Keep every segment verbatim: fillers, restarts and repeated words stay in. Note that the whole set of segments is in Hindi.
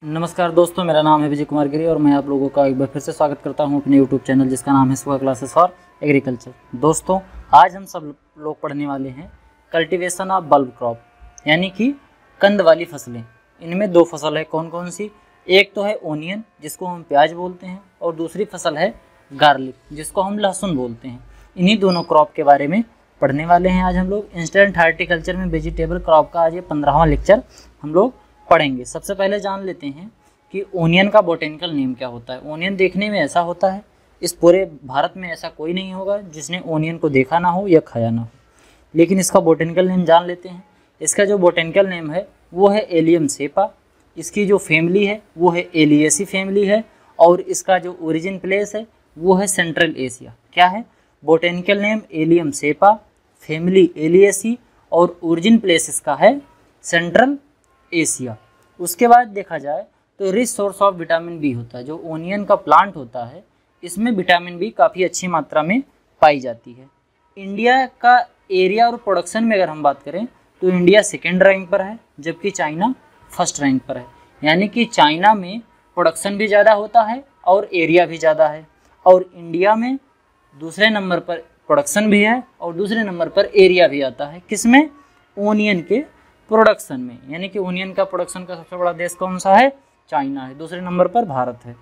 नमस्कार दोस्तों, मेरा नाम है विजय कुमार गिरी और मैं आप लोगों का एक बार फिर से स्वागत करता हूं अपने यूट्यूब चैनल जिसका नाम है सुगा क्लासेस फॉर एग्रीकल्चर। दोस्तों, आज हम सब लोग पढ़ने वाले हैं कल्टीवेशन ऑफ बल्ब क्रॉप, यानी कि कंद वाली फसलें। इनमें दो फसल है, कौन कौन सी? एक तो है ओनियन जिसको हम प्याज बोलते हैं, और दूसरी फसल है गार्लिक जिसको हम लहसुन बोलते हैं। इन्हीं दोनों क्रॉप के बारे में पढ़ने वाले हैं आज हम लोग। इंस्टेंट हार्टिकल्चर में वेजिटेबल क्रॉप का आज ये पंद्रहवां लेक्चर हम लोग पढ़ेंगे। सबसे पहले जान लेते हैं कि ओनियन का बोटेनिकल नेम क्या होता है। ओनियन देखने में ऐसा होता है, इस पूरे भारत में ऐसा कोई नहीं होगा जिसने ओनियन को देखा ना हो या खाया ना हो, लेकिन इसका बोटेनिकल नेम जान लेते हैं। इसका जो बोटेनिकल नेम है वो है एलियम सेपा। इसकी जो फैमिली है वो है एलियेसी फैमिली है, और इसका जो ओरिजिन प्लेस है वो है सेंट्रल एशिया। क्या है? Botanical name allium cepa, family alliaceae, और ओरिजिन प्लेस इसका है सेंट्रल एशिया। उसके बाद देखा जाए तो rich source of vitamin B होता है। जो ओनियन का प्लांट होता है इसमें विटामिन बी काफ़ी अच्छी मात्रा में पाई जाती है। इंडिया का एरिया और प्रोडक्शन में अगर हम बात करें तो इंडिया सेकेंड रैंक पर है, जबकि चाइना फर्स्ट रैंक पर है। यानी कि चाइना में प्रोडक्शन भी ज़्यादा होता है और एरिया भी ज़्यादा है, और इंडिया में दूसरे नंबर पर प्रोडक्शन भी है और दूसरे नंबर पर एरिया भी आता है। किसमें? ओनियन के प्रोडक्शन में। यानी कि ओनियन का प्रोडक्शन का सबसे बड़ा देश कौन सा है? चाइना है। दूसरे नंबर पर भारत है।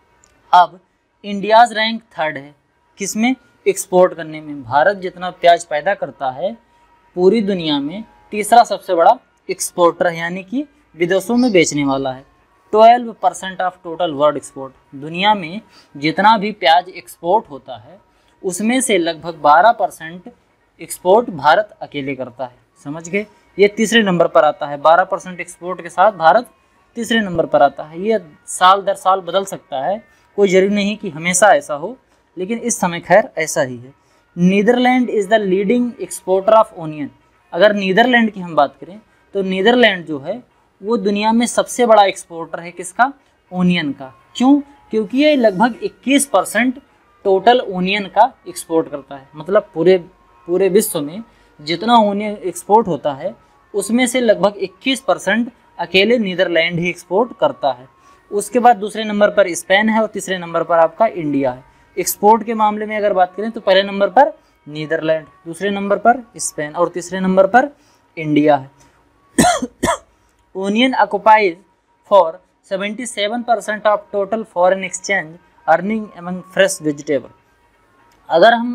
अब इंडियाज़ रैंक थर्ड है किसमें? एक्सपोर्ट करने में। भारत जितना प्याज पैदा करता है पूरी दुनिया में तीसरा सबसे बड़ा एक्सपोर्टर है, यानी कि विदेशों में बेचने वाला है। Twelve percent of total world export. दुनिया में जितना भी प्याज एक्सपोर्ट होता है उसमें से लगभग बारह परसेंट एक्सपोर्ट भारत अकेले करता है। समझ गए? ये तीसरे नंबर पर आता है। बारह परसेंट एक्सपोर्ट के साथ भारत तीसरे नंबर पर आता है। ये साल दर साल बदल सकता है, कोई ज़रूरी नहीं कि हमेशा ऐसा हो, लेकिन इस समय खैर ऐसा ही है। Netherlands is the leading exporter of onion. अगर नीदरलैंड की हम बात करें तो नीदरलैंड जो है वो दुनिया में सबसे बड़ा एक्सपोर्टर है। किसका? ओनियन का। क्यों? क्योंकि ये लगभग इक्कीस परसेंट टोटल ओनियन का एक्सपोर्ट करता है। मतलब पूरे पूरे विश्व में जितना ओनियन एक्सपोर्ट होता है उसमें से लगभग इक्कीस परसेंट अकेले नीदरलैंड ही एक्सपोर्ट करता है। उसके बाद दूसरे नंबर पर स्पेन है और तीसरे नंबर पर आपका इंडिया है। एक्सपोर्ट के मामले में अगर बात करें तो पहले नंबर पर नीदरलैंड, दूसरे नंबर पर स्पेन और तीसरे नंबर पर इंडिया है। Onion occupies for seventy seven percent of total foreign exchange earning among fresh vegetable. अगर हम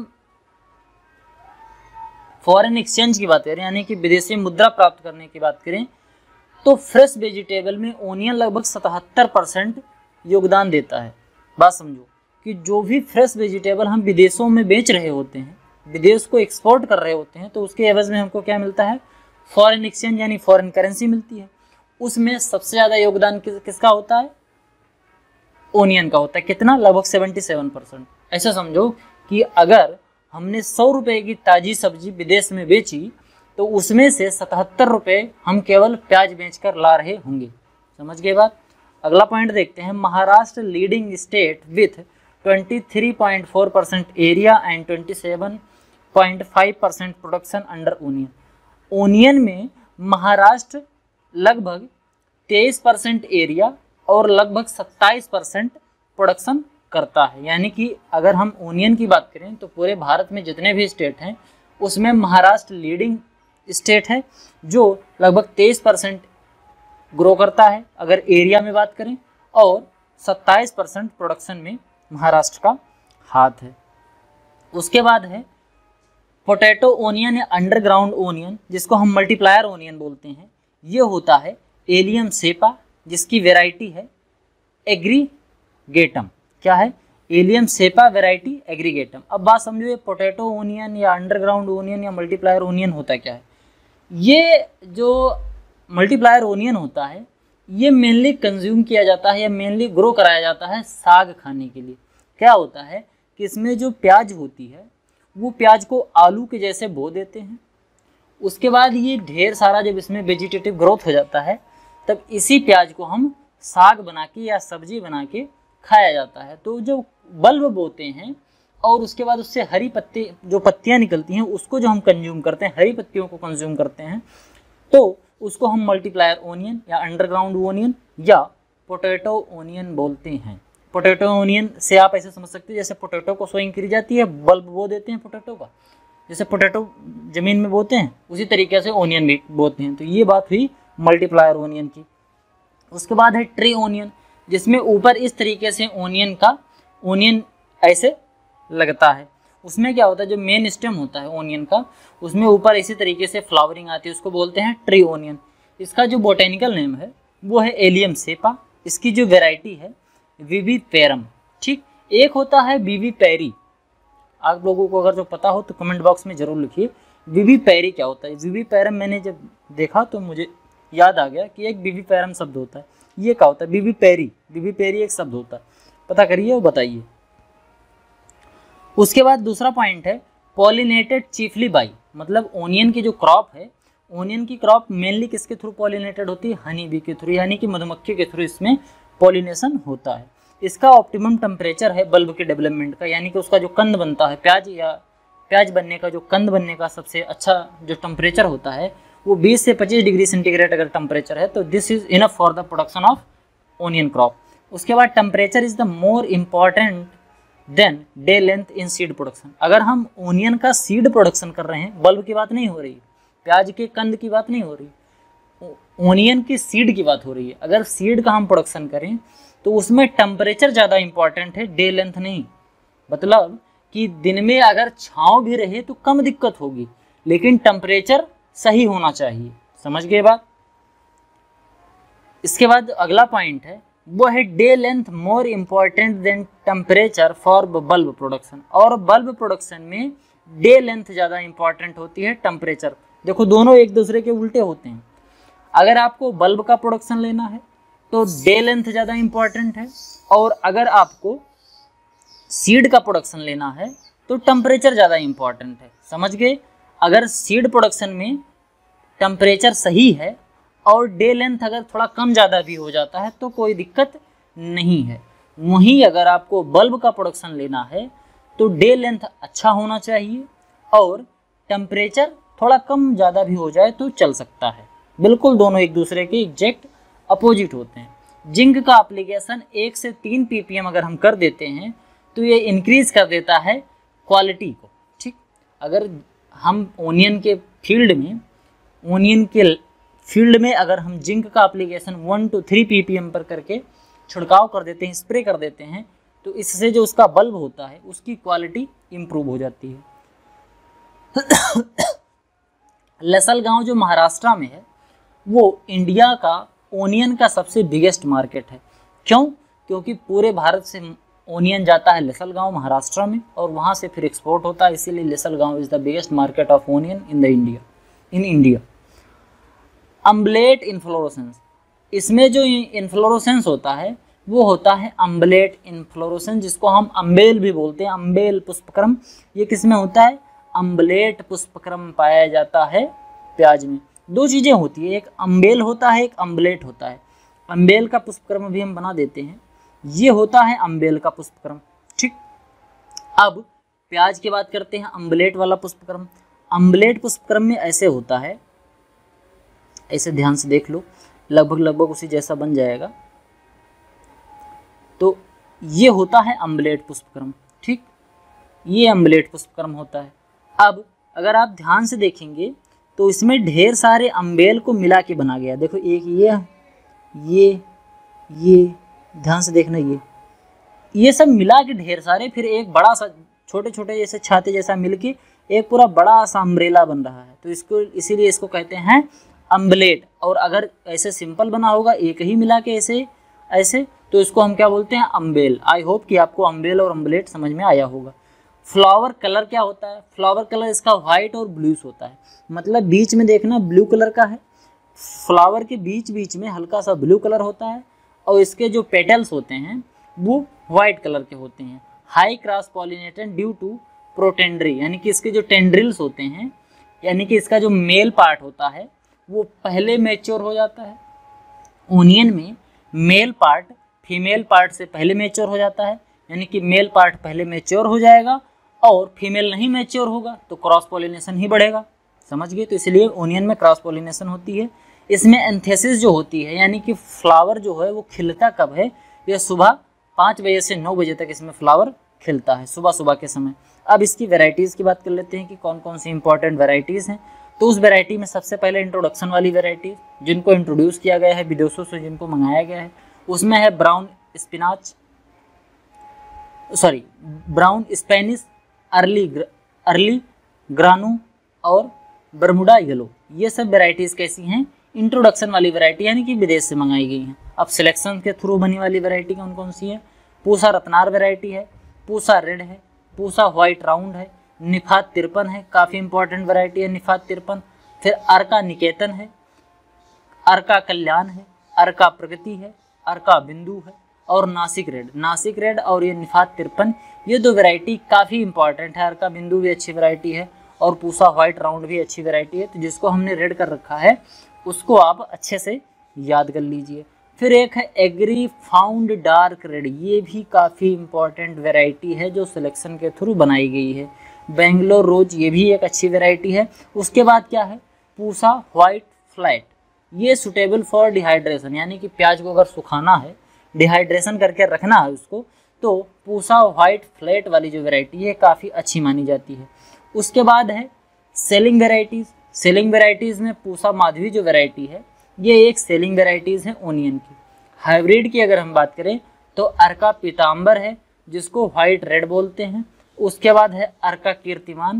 फॉरेन एक्सचेंज की बात करें, यानी कि विदेशी मुद्रा प्राप्त करने की बात करें, तो फ्रेश वेजिटेबल में ओनियन लगभग सतहत्तर परसेंट योगदान देता है। बात समझो कि जो भी फ्रेश वेजिटेबल हम विदेशों में बेच रहे होते हैं, विदेश को एक्सपोर्ट कर रहे होते हैं, तो उसके एवज में हमको क्या मिलता है? फॉरेन एक्सचेंज यानी फॉरेन करेंसी मिलती है। उसमें सबसे ज़्यादा योगदान किस, किसका होता है? ओनियन का होता है। कितना? लगभग सेवेंटी सेवन परसेंट। ऐसा समझो कि अगर हमने सौ रुपये की ताज़ी सब्जी विदेश में बेची तो उसमें से सतहत्तर रुपये हम केवल प्याज बेचकर ला रहे होंगे। समझ गए बात? अगला पॉइंट देखते हैं। महाराष्ट्र लीडिंग स्टेट विथ तेईस पॉइंट चार परसेंट एरिया एंड सत्ताईस पॉइंट पाँच percent production under onion. Onion में महाराष्ट्र लगभग तेईस परसेंट एरिया और लगभग सत्ताईस परसेंट प्रोडक्शन करता है। यानी कि अगर हम ओनियन की बात करें तो पूरे भारत में जितने भी स्टेट हैं उसमें महाराष्ट्र लीडिंग स्टेट है जो लगभग तेईस परसेंट ग्रो करता है अगर एरिया में बात करें, और सत्ताईस परसेंट प्रोडक्शन में महाराष्ट्र का हाथ है। उसके बाद है पोटैटो ओनियन या अंडरग्राउंड ओनियन जिसको हम मल्टीप्लायर ओनियन बोलते हैं। ये होता है एलियम सेपा जिसकी वेराइटी है एग्रीगेटम। क्या है? Allium cepa variety aggregatum. अब बात समझो, ये पोटैटो ओनियन या अंडरग्राउंड ओनियन या मल्टीप्लायर ओनियन होता क्या है? ये जो मल्टीप्लायर ओनियन होता है ये मेनली कंज्यूम किया जाता है या मेनली ग्रो कराया जाता है साग खाने के लिए। क्या होता है कि इसमें जो प्याज होती है वो प्याज को आलू के जैसे बो देते हैं। उसके बाद ये ढेर सारा जब इसमें वेजिटेटिव ग्रोथ हो जाता है तब इसी प्याज को हम साग बना के या सब्जी बना के खाया जाता है। तो जो बल्ब बोते हैं और उसके बाद उससे हरी पत्ती जो पत्तियां निकलती हैं उसको जो हम कंज्यूम करते हैं, हरी पत्तियों को कंज्यूम करते हैं, तो उसको हम मल्टीप्लायर ओनियन या अंडरग्राउंड ओनियन या पोटैटो ओनियन बोलते हैं। पोटैटो ओनियन से आप ऐसे समझ सकते हैं जैसे पोटैटो को सोइंग करी जाती है, बल्ब बो देते हैं पोटैटो का, जैसे पोटैटो ज़मीन में बोते हैं उसी तरीके से ओनियन भी बोते हैं। तो ये बात हुई मल्टीप्लायर ओनियन की। उसके बाद है ट्री ओनियन, जिसमें ऊपर इस तरीके से ओनियन का ओनियन ऐसे लगता है। उसमें क्या होता है, जो मेन स्टेम होता है ओनियन का, उसमें ऊपर इसी तरीके से फ्लावरिंग आती है, उसको बोलते हैं ट्री ओनियन। इसका जो बोटेनिकल नेम है वो है एलियम सेपा। इसकी जो वैरायटी है विविपेरम। ठीक, एक होता है विविपेरी। आप लोगों को अगर जो पता हो तो कमेंट बॉक्स में जरूर लिखिए विविपेरी क्या होता है। विविपेरम मैंने जब देखा तो मुझे याद आ गया कि एक विविपेरम शब्द होता है। ये क्या होता है, विविपेरी। विविपेरी एक शब्द होता है, पता करिए और बताइए। उसके बाद दूसरा पॉइंट है पॉलिनेटेड चीफली बाई, मतलब ओनियन की जो क्रॉप है, ओनियन की क्रॉप मेनली किसके थ्रू पॉलिनेटेड होती है, हनी बी के थ्रू, यानी कि मधुमक्खी के थ्रू इसमें पॉलिनेशन होता है। इसका ऑप्टिमम टेम्परेचर है बल्ब के डेवलपमेंट का, यानी कि उसका जो कंद बनता है, प्याज या प्याज बनने का जो कंद बनने का सबसे अच्छा जो टेम्परेचर होता है वो बीस से पच्चीस डिग्री सेंटीग्रेड अगर टेम्परेचर है तो this is enough for the production of onion crop. उसके बाद temperature is the more important than day length in seed production. अगर हम ओनियन का सीड प्रोडक्शन कर रहे हैं, बल्ब की बात नहीं हो रही, प्याज के कंद की बात नहीं हो रही, ओनियन की सीड की बात हो रही है। अगर सीड का हम प्रोडक्शन करें तो उसमें टेम्परेचर ज़्यादा इंपॉर्टेंट है, डे लेंथ नहीं। मतलब कि दिन में अगर छाँव भी रहे तो कम दिक्कत होगी, लेकिन टेम्परेचर सही होना चाहिए। समझ गए बात। इसके बाद अगला पॉइंट है वो है day length more important than temperature for bulb production. और बल्ब प्रोडक्शन में डे लेंथ ज़्यादा इंपॉर्टेंट होती है टेम्परेचर। देखो दोनों एक दूसरे के उल्टे होते हैं। अगर आपको बल्ब का प्रोडक्शन लेना है तो डे लेंथ ज़्यादा इंपॉर्टेंट है, और अगर आपको सीड का प्रोडक्शन लेना है तो टेम्परेचर ज़्यादा इंपॉर्टेंट है। समझ गए। अगर सीड प्रोडक्शन में टेम्परेचर सही है और डे लेंथ अगर थोड़ा कम ज़्यादा भी हो जाता है तो कोई दिक्कत नहीं है। वहीं अगर आपको बल्ब का प्रोडक्शन लेना है तो डे लेंथ अच्छा होना चाहिए और टेम्परेचर थोड़ा कम ज़्यादा भी हो जाए तो चल सकता है। बिल्कुल दोनों एक दूसरे के एग्जैक्ट अपोजिट होते हैं। जिंक का एप्लीकेशन एक से तीन पीपीएम अगर हम कर देते हैं तो ये इंक्रीज कर देता है क्वालिटी को। ठीक, अगर हम ओनियन के फील्ड में ओनियन के फील्ड में अगर हम जिंक का application one two three ppm पर करके छिड़काव कर देते हैं, स्प्रे कर देते हैं, तो इससे जो उसका बल्ब होता है उसकी क्वालिटी इम्प्रूव हो जाती है। लसलगांव जो महाराष्ट्र में है वो इंडिया का ओनियन का सबसे बिगेस्ट मार्केट है। क्यों? क्योंकि पूरे भारत से ओनियन जाता है लसलगांव महाराष्ट्र में और वहाँ से फिर एक्सपोर्ट होता है, इसीलिए Lasalgaon is the biggest market of onion in the India in India. Umbellate inflorescence, इसमें जो इन्फ्लोरोसेंस होता है वो होता है अम्बलेट इन्फ्लोरोसेंस, जिसको हम अम्बेल भी बोलते हैं, अम्बेल पुष्पक्रम। ये किस में होता है? अम्बलेट पुष्पक्रम पाया जाता है प्याज में। दो चीज़ें होती है, एक अम्बेल होता है, एक अम्बलेट होता है। अम्बेल का पुष्पक्रम भी हम बना देते हैं, ये होता है अम्बेल का पुष्पक्रम। ठीक, अब प्याज की बात करते हैं, अम्बलेट वाला पुष्पक्रम। अम्बलेट पुष्पक्रम में ऐसे होता है, ऐसे ध्यान से देख लो, लगभग लगभग उसी जैसा बन जाएगा। तो ये होता है अम्बलेट पुष्पक्रम। ठीक, ये अम्बलेट पुष्पक्रम होता है। अब अगर आप ध्यान से देखेंगे तो इसमें ढेर सारे अम्बेल को मिला के बना गया। देखो एक ये ये ये ध्यान से देखना, ये ये सब मिला के ढेर सारे, फिर एक बड़ा सा छोटे छोटे जैसे छाते जैसा मिलके एक पूरा बड़ा सा अम्ब्रेला बन रहा है। तो इसको इसीलिए इसको कहते हैं अम्बलेट। और अगर ऐसे सिंपल बना होगा एक ही मिला के ऐसे ऐसे तो इसको हम क्या बोलते हैं? अम्बेल। आई होप कि आपको अम्बेल और अम्बलेट समझ में आया होगा। फ्लावर कलर क्या होता है? फ्लावर कलर इसका वाइट और ब्लूस होता है, मतलब बीच में देखना ब्लू कलर का है, फ्लावर के बीच बीच में हल्का सा ब्लू कलर होता है और इसके जो पेटल्स होते हैं वो वाइट कलर के होते हैं। High cross pollinated due to protandry, यानी कि इसके जो टेंड्रिल्स होते हैं, यानी कि इसका जो मेल पार्ट होता है वो पहले मैच्योर हो जाता है। ओनियन में मेल पार्ट फीमेल पार्ट से पहले मैच्योर हो जाता है, यानी कि मेल पार्ट पहले मैच्योर हो जाएगा और फीमेल नहीं मैच्योर होगा तो क्रॉस पॉलिनेशन ही बढ़ेगा। समझ गए? तो इसलिए ओनियन में क्रॉस पॉलिनेशन होती है। इसमें एंथेसिस जो होती है यानी कि फ्लावर जो है वो खिलता कब है, यह सुबह पाँच बजे से नौ बजे तक इसमें फ्लावर खिलता है, सुबह सुबह के समय। अब इसकी वैरायटीज़ की बात कर लेते हैं कि कौन कौन सी इंपॉर्टेंट वैरायटीज़ हैं। तो उस वैरायटी में सबसे पहले इंट्रोडक्शन वाली वैरायटी जिनको इंट्रोड्यूस किया गया है विदेशों से, जिनको मंगाया गया है, उसमें है brown spinach sorry brown Spanish, early early grano और बरमुडा येलो। ये सब वैरायटीज़ कैसी हैं, इंट्रोडक्शन वाली वैरायटी यानी कि विदेश से मंगाई गई हैं। अब सिलेक्शन के थ्रू बनी वाली वैरायटी कौन कौन सी है, पूसा रत्नार वैरायटी है, पूसा रेड है, पूसा व्हाइट राउंड है, निफात तिरपन है, काफ़ी इंपॉर्टेंट वैरायटी है निफात तिरपन। फिर अर्का निकेतन है, अर्का कल्याण है, अर्का प्रगति है, अर्का बिंदु है और नासिक रेड। नासिक रेड और ये निफात तिरपन, ये दो वैरायटी काफ़ी इंपॉर्टेंट है। अर्का बिंदु भी अच्छी वैरायटी है और पूसा व्हाइट राउंड भी अच्छी वैरायटी है। तो जिसको हमने रेड कर रखा है उसको आप अच्छे से याद कर लीजिए। फिर एक है एग्री फाउंड डार्क रेड, ये भी काफ़ी इंपॉर्टेंट वैरायटी है जो सिलेक्शन के थ्रू बनाई गई है। बेंगलोर रोज, ये भी एक अच्छी वैरायटी है। उसके बाद क्या है, पूसा व्हाइट फ्लैट, ये सुटेबल फॉर डिहाइड्रेशन, यानी कि प्याज को अगर सुखाना है, डिहाइड्रेशन करके रखना है उसको, तो पूसा व्हाइट फ्लैट वाली जो वैरायटी है काफ़ी अच्छी मानी जाती है। उसके बाद है सेलिंग वेराइटीज़। सेलिंग वेराइटीज़ में पूसा माधवी जो वैरायटी है ये एक सेलिंग वेराइटीज़ है ओनियन की। हाइब्रिड की अगर हम बात करें तो अर्का पीताम्बर है जिसको व्हाइट रेड बोलते हैं। उसके बाद है अर्का कीर्तिमान,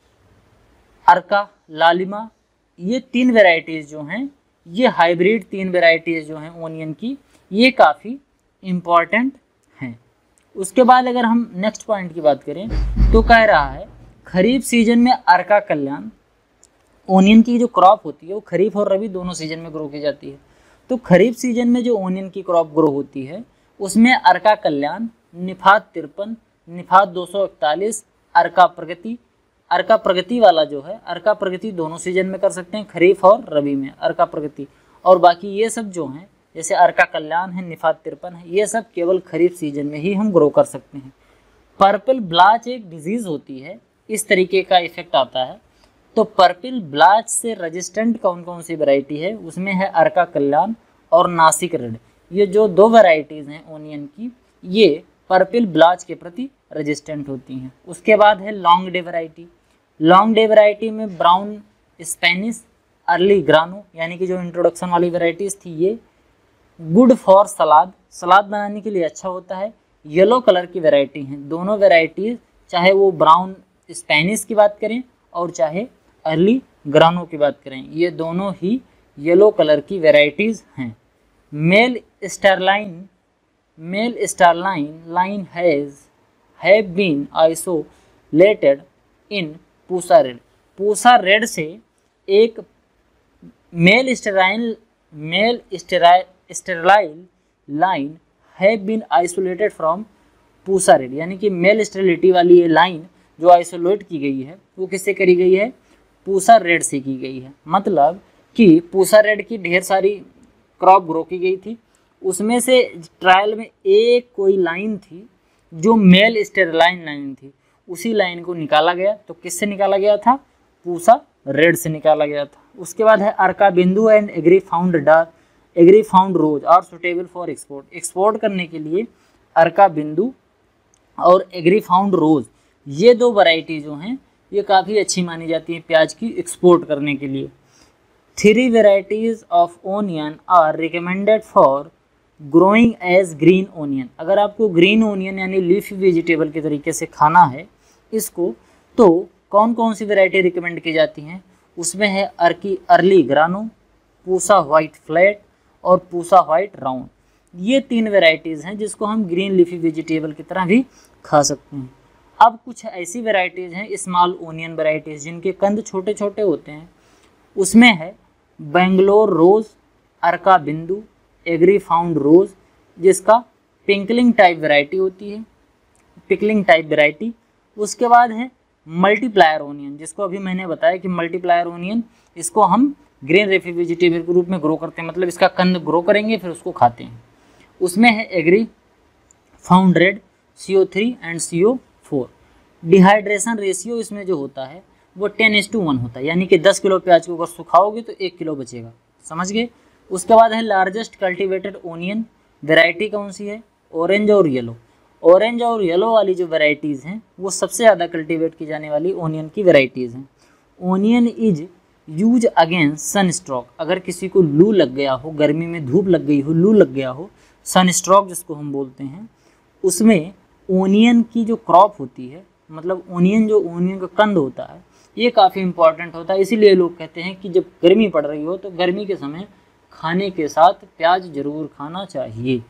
अर्का लालिमा। ये तीन वेराइटीज़ जो हैं, ये हाइब्रिड तीन वेराइटीज़ जो हैं ओनियन की, ये काफ़ी इम्पॉर्टेंट हैं। उसके बाद अगर हम नेक्स्ट पॉइंट की बात करें तो कह रहा है खरीफ सीजन में अर्का कल्याण, ओनियन की जो क्रॉप होती है वो खरीफ और रबी दोनों सीजन में ग्रो की जाती है। तो खरीफ सीजन में जो ओनियन की क्रॉप ग्रो होती है उसमें अर्का कल्याण, निफात तिरपन, निफात दो सौ इकतालीस, अर्का प्रगति। अर्का प्रगति वाला जो है, अर्का प्रगति दोनों सीजन में कर सकते हैं, खरीफ और रबी में अर्का प्रगति। और बाकी ये सब जो हैं जैसे अर्का कल्याण है, निफात तिरपन है, ये सब केवल खरीफ सीजन में ही हम ग्रो कर सकते हैं। पर्पल ब्लाच एक डिजीज़ होती है, इस तरीके का इफेक्ट आता है। तो पर्पल ब्लाच से रेजिस्टेंट कौन कौन सी वैरायटी है, उसमें है अर्का कल्याण और नासिक रेड। ये जो दो वैरायटीज़ हैं ओनियन की, ये पर्पल ब्लाच के प्रति रेजिस्टेंट होती हैं। उसके बाद है long day variety. Long day variety में ब्राउन स्पेनिश, अर्ली ग्रानो, यानी कि जो इंट्रोडक्शन वाली वैराइटीज़ थी, ये गुड फॉर सलाद, सलाद बनाने के लिए अच्छा होता है। येलो कलर की वैरायटी हैं दोनों वैरायटीज़, चाहे वो ब्राउन स्पेनिश की बात करें और चाहे अर्ली ग्रानो की बात करें, ये दोनों ही येलो कलर की वैरायटीज़ हैं। Male sterile male sterile line has have been isolated in Pusa red. Pusa red से एक male sterile male sterile line have been isolated from Pusa red, यानी कि मेल स्टेरिलिटी वाली ये लाइन जो आइसोलेट की गई है वो किससे करी गई है, पूसा रेड से की गई है। मतलब कि पूसा रेड की ढेर सारी क्रॉप ग्रो की गई थी, उसमें से ट्रायल में एक कोई लाइन थी जो मेल स्टेरलाइन लाइन थी, उसी लाइन को निकाला गया। तो किससे निकाला गया था, पूसा रेड से निकाला गया था। उसके बाद है Arka Bindu and agrifound dark agrifound rose are suitable for export. Export करने के लिए अर्का बिंदु और एग्री फाउंड रोज, ये दो वैरायटी जो हैं ये काफ़ी अच्छी मानी जाती है प्याज की एक्सपोर्ट करने के लिए। Three varieties of onion are recommended for growing as green onion. अगर आपको ग्रीन ओनियन यानी लीफी वेजिटेबल के तरीके से खाना है इसको, तो कौन कौन सी वैरायटी रिकमेंड की जाती हैं, उसमें है Arka early grano, Pusa white flat और पूसा वाइट राउंड। ये तीन वैरायटीज़ हैं जिसको हम ग्रीन लीफी वेजिटेबल की तरह भी खा सकते हैं। अब कुछ ऐसी वैरायटीज़ हैं स्मॉल ओनियन वैरायटीज़ जिनके कंद छोटे छोटे होते हैं, उसमें है बेंगलोर रोज़, अर्का बिंदु, एग्री फाउंड रोज़, जिसका पिंकलिंग टाइप वैरायटी होती है, पिकलिंग टाइप वैरायटी। उसके बाद है मल्टीप्लायर ओनियन, जिसको अभी मैंने बताया कि मल्टीप्लायर ओनियन, इसको हम ग्रीन लीफी वेजिटेबल के रूप में ग्रो करते हैं, मतलब इसका कंद ग्रो करेंगे फिर उसको खाते हैं। उसमें है agrifound red, C O three and C O four. Dehydration ratio इसमें जो होता है वो टेन इज टू वन होता है, यानी कि दस किलो प्याज को अगर सुखाओगे तो एक किलो बचेगा, समझ गए। उसके बाद है लार्जेस्ट कल्टीवेटेड ओनियन वैरायटी कौन सी है, ऑरेंज और येलो। ऑरेंज और येलो वाली जो वैरायटीज़ हैं वो सबसे ज़्यादा कल्टीवेट की जाने वाली ओनियन की वैरायटीज़ हैं। Onion is use against sun stroke, अगर किसी को लू लग गया हो, गर्मी में धूप लग गई हो, लू लग गया हो, सन स्ट्रोक जिसको हम बोलते हैं, उसमें ओनियन की जो क्रॉप होती है, मतलब ओनियन जो ओनियन का कंद होता है, ये काफ़ी इंपॉर्टेंट होता है। इसीलिए लोग कहते हैं कि जब गर्मी पड़ रही हो तो गर्मी के समय खाने के साथ प्याज जरूर खाना चाहिए।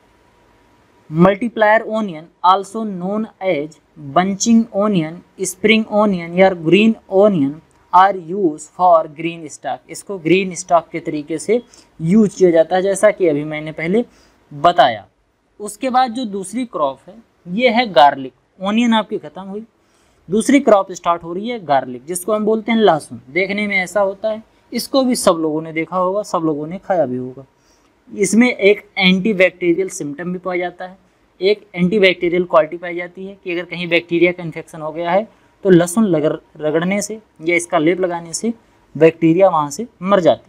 Multiplier onion also known as bunching onion, spring onion या green onion are use for green stalk, इसको ग्रीन स्टॉक के तरीके से यूज किया जाता है, जैसा कि अभी मैंने पहले बताया। उसके बाद जो दूसरी क्रॉप है ये है गार्लिक। ओनियन आपकी खत्म हुई, दूसरी क्रॉप स्टार्ट हो रही है गार्लिक, जिसको हम बोलते हैं लहसुन। देखने में ऐसा होता है, इसको भी सब लोगों ने देखा होगा, सब लोगों ने खाया भी होगा। इसमें एक एंटीबैक्टीरियल सिम्टम भी पाया जाता है, एक एंटीबैक्टीरियल क्वालिटी पाई जाती है कि अगर कहीं बैक्टीरिया का इन्फेक्शन हो गया है तो लहसुन लगड़ रगड़ने से या इसका लेप लगाने से बैक्टीरिया वहाँ से मर जाती।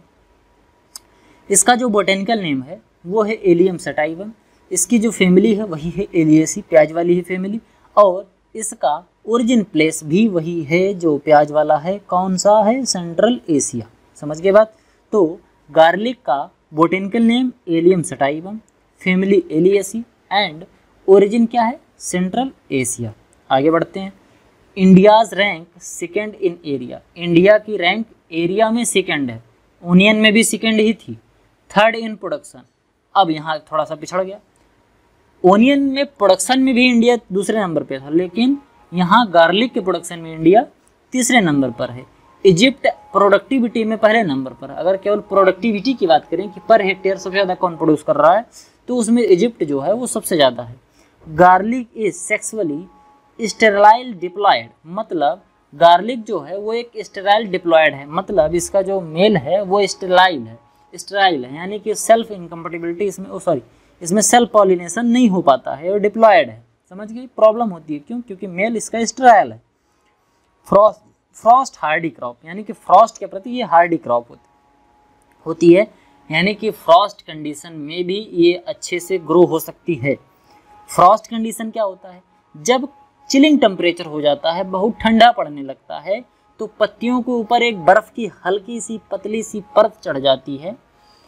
इसका जो बोटेनिकल नेम है वो है एलियम सटाइवम, इसकी जो फैमिली है वही है एलियेसी, प्याज वाली है फैमिली, और इसका ओरिजिन प्लेस भी वही है जो प्याज वाला है। कौन सा है? Central Asia. समझ गए बात। तो गार्लिक का botanical name allium sativum, family alliaceae and origin क्या है? Central Asia. आगे बढ़ते हैं। India's rank second in area, India की रैंक एरिया में सेकेंड है, ओनियन में भी सेकेंड ही थी। थर्ड इन प्रोडक्शन, अब यहाँ थोड़ा सा पिछड़ गया। ओनियन में प्रोडक्शन में भी इंडिया दूसरे नंबर पे था, लेकिन यहाँ गार्लिक के प्रोडक्शन में इंडिया तीसरे नंबर पर है। इजिप्ट प्रोडक्टिविटी में पहले नंबर पर। अगर केवल प्रोडक्टिविटी की बात करें कि पर हेक्टेयर सबसे ज़्यादा कौन प्रोड्यूस कर रहा है, तो उसमें इजिप्ट जो है वो सबसे ज़्यादा है। Garlic is sexually sterile diploid, मतलब गार्लिक जो है वो एक स्टेराइल डिप्लॉयड है, मतलब इसका जो मेल है वो स्टेराइल है, स्टेराइल है, यानी कि सेल्फ इनकम्पेटिबिलिटी इसमें, ओ सॉरी इसमें सेल्फ पॉलिनेशन नहीं हो पाता है और डिप्लॉयड है। समझ गई? प्रॉब्लम होती है, क्यों? क्योंकि मेल इसका स्टेराइल है। फ्रॉस्ट फ्रॉस्ट हार्डी क्रॉप, यानी कि फ्रॉस्ट के प्रति ये हार्डी क्रॉप होती होती है, यानी कि फ्रॉस्ट कंडीशन में भी ये अच्छे से ग्रो हो सकती है। फ्रॉस्ट कंडीशन क्या होता है? जब चिलिंग टेम्परेचर हो जाता है, बहुत ठंडा पड़ने लगता है, तो पत्तियों के ऊपर एक बर्फ़ की हल्की सी पतली सी परत चढ़ जाती है,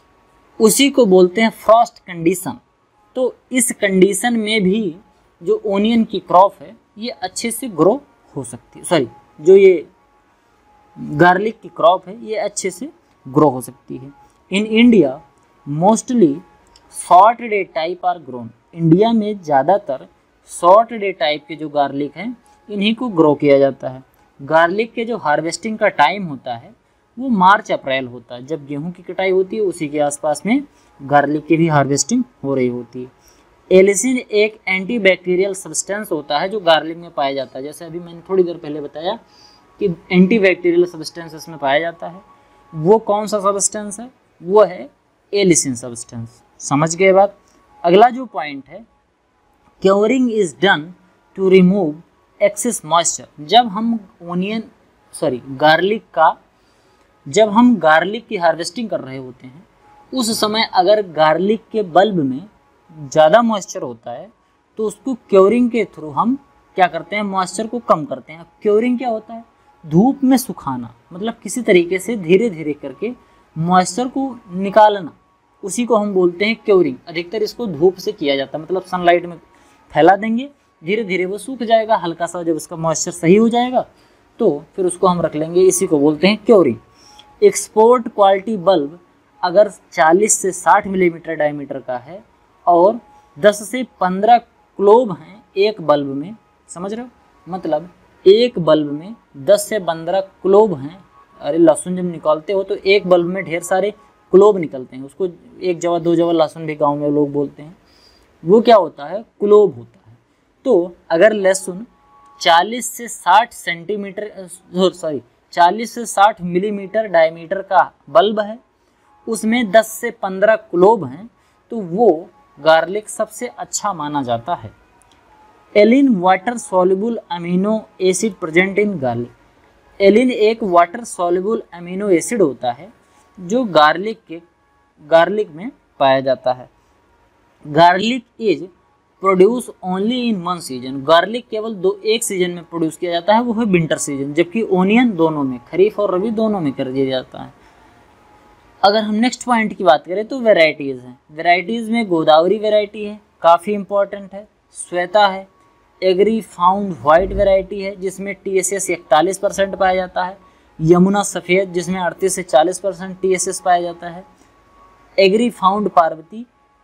उसी को बोलते हैं फ्रॉस्ट कंडीशन। तो इस कंडीशन में भी जो ओनियन की क्रॉप है ये अच्छे से ग्रो हो सकती है, सॉरी जो ये गार्लिक की क्रॉप है ये अच्छे से ग्रो हो सकती है। In India mostly short day type are grown, India में ज़्यादातर शॉर्ट डे टाइप के जो गार्लिक हैं इन्हीं को ग्रो किया जाता है। गार्लिक के जो हार्वेस्टिंग का टाइम होता है वो मार्च अप्रैल होता है, जब गेहूं की कटाई होती है उसी के आसपास में गार्लिक की भी हार्वेस्टिंग हो रही होती है। एलिसिन एक एंटीबैक्टीरियल सब्सटेंस होता है जो गार्लिक में पाया जाता है, जैसे अभी मैंने थोड़ी देर पहले बताया कि एंटीबैक्टीरियल सब्सटेंस इसमें पाया जाता है। वो कौन सा सब्सटेंस है? वो है एलिसिन सब्सटेंस। समझ गए बात। अगला जो पॉइंट है, curing is done to remove excess moisture. जब हम ओनियन सॉरी गार्लिक का जब हम गार्लिक की हार्वेस्टिंग कर रहे होते हैं उस समय अगर गार्लिक के बल्ब में ज़्यादा मॉइस्चर होता है तो उसको क्योरिंग के थ्रू हम क्या करते हैं? मॉइस्चर को कम करते हैं। क्योरिंग क्या होता है? धूप में सुखाना, मतलब किसी तरीके से धीरे धीरे करके मॉइस्चर को निकालना, उसी को हम बोलते हैं क्योरिंग। अधिकतर इसको धूप से किया जाता है, मतलब सनलाइट में फैला देंगे, धीरे धीरे वो सूख जाएगा, हल्का सा जब उसका मॉइस्चर सही हो जाएगा तो फिर उसको हम रख लेंगे, इसी को बोलते हैं क्योरिंग। एक्सपोर्ट क्वालिटी बल्ब अगर चालीस से साठ मिलीमीटर डायमीटर का है और दस से पंद्रह क्लोब हैं एक बल्ब में, समझ रहे हो? मतलब एक बल्ब में दस से पंद्रह क्लोब हैं। अरे लहसुन जब निकालते हो तो एक बल्ब में ढेर सारे क्लोब निकलते हैं, उसको एक जवा दो जवा लहसुन भी गांव में लोग बोलते हैं, वो क्या होता है? क्लोब होता है। तो अगर लहसुन चालीस से साठ सेंटीमीटर सॉरी चालीस से साठ मिलीमीटर डायमीटर का बल्ब है, उसमें दस से पंद्रह क्लोब हैं, तो वो गार्लिक सबसे अच्छा माना जाता है। Alliin water soluble amino acid present in garlic. Alliin एक वाटर सॉल्युबल अमीनो एसिड होता है जो गार्लिक के गार्लिक में पाया जाता है। Garlic is produce only in one season. गार्लिक केवल दो एक सीजन में प्रोड्यूस किया जाता है, वो है विंटर सीजन, जबकि ओनियन दोनों में, खरीफ और रबी दोनों में कर दिया जाता है। अगर हम नेक्स्ट पॉइंट की बात करें तो वेराइटीज़ हैं। वेराइटीज़ में गोदावरी वेराइटी है, काफ़ी इंपॉर्टेंट है। श्वेता है, एग्री फाउंड वाइट वेराइटी है जिसमें टी एस एस इकतालीस परसेंट पाया जाता है। यमुना सफ़ेद जिसमें अड़तीस से चालीस परसेंट टी एस एस पाया जाता है। एग्री फाउंड पार्वती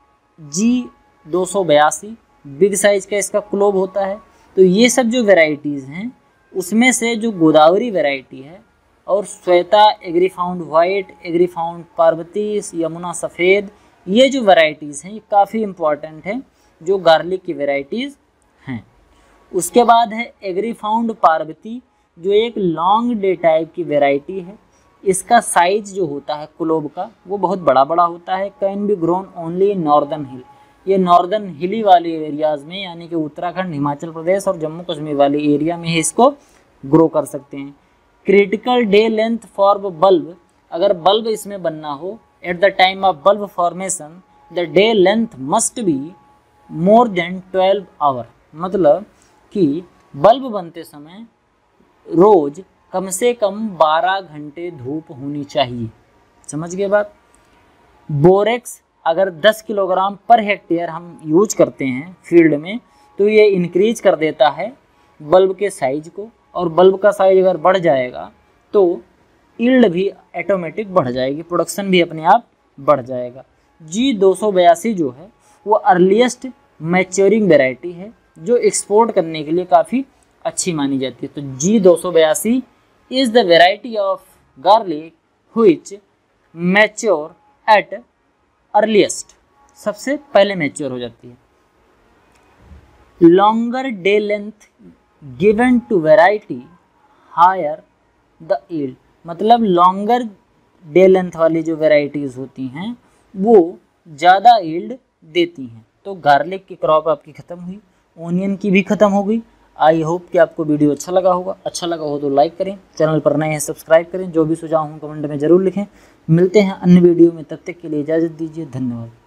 जी दो सौ बयासी, बिग साइज का इसका क्लोब होता है। तो ये सब जो वेराइटीज़ हैं उसमें से जो गोदावरी वेराइटी है और Shweta, Agrifound white, Agrifound Parvati, Yamuna सफ़ेद, ये जो वेराइटीज़ हैं ये काफ़ी इम्पॉर्टेंट हैं, जो गार्लिक की वेराइटीज़ हैं। उसके बाद है एग्री फाउंड पार्वती, जो एक लॉन्ग डे टाइप की वेराइटी है। इसका साइज जो होता है क्लोब का वो बहुत बड़ा बड़ा होता है। Can be grown only in northern hill. ये नॉर्दर्न हिली वाले एरियाज़ में, यानी कि उत्तराखंड, हिमाचल प्रदेश और जम्मू कश्मीर वाले एरिया में ही इसको ग्रो कर सकते हैं। Critical day length for bulb, अगर बल्ब इसमें बनना हो at the time of bulb formation the day length must be more than twelve hour. मतलब कि बल्ब बनते समय रोज कम से कम बारह घंटे धूप होनी चाहिए। समझ गए बात। बोरेक्स अगर दस किलोग्राम पर हेक्टेयर हम यूज करते हैं फील्ड में तो ये इंक्रीज कर देता है बल्ब के साइज को, और बल्ब का साइज अगर बढ़ जाएगा तो यील्ड भी ऑटोमेटिक बढ़ जाएगी, प्रोडक्शन भी अपने आप बढ़ जाएगा। जी दो सौ बयासी जो है वो अर्लीस्ट मैच्योरिंग वेराइटी है जो एक्सपोर्ट करने के लिए काफ़ी अच्छी मानी जाती है। तो जी दो सौ बयासी is the variety of garlic which mature at earliest, सबसे पहले मैच्योर हो जाती है। Longer day length given to variety higher the yield, मतलब लॉन्गर डे लेंथ वाली जो वेराइटीज़ होती हैं वो ज़्यादा यील्ड देती हैं। तो गार्लिक की क्रॉप आपकी ख़त्म हुई, ओनियन की भी ख़त्म हो गई। आई होप कि आपको वीडियो अच्छा लगा होगा। अच्छा लगा हो तो लाइक करें, चैनल पर नए हैं सब्सक्राइब करें, जो भी सुझाव हो कमेंट में ज़रूर लिखें। मिलते हैं अन्य वीडियो में, तब तक के लिए इजाज़त दीजिए। धन्यवाद।